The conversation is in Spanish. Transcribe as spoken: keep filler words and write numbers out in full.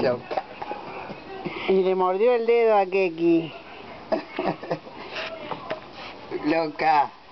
Loca. Y le mordió el dedo a Keki. Loca.